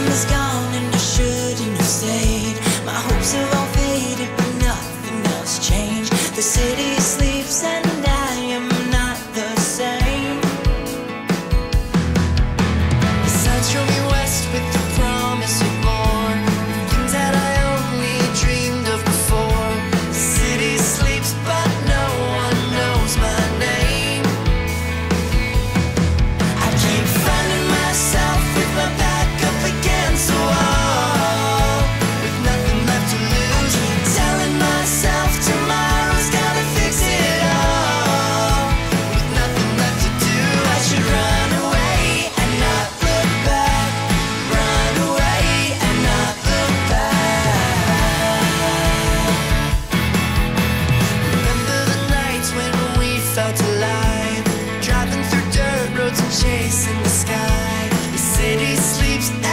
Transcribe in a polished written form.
is gone and I shouldn't have stayed. My hopes have all faded, but nothing else changed. The city sleeps and I am not the same. The signs show me west with the promise of more, things that I only dreamed of before. The city sleeps but no one knows my name. I keep finding myself with my back up against the wall, with nothing left to lose. I keep telling myself tomorrow's gonna fix it all, with nothing left to do. I should run away and not look back, run away and not look back. Remember the nights when we felt alive, driving through dirt roads and chasing the sky. The city sleeps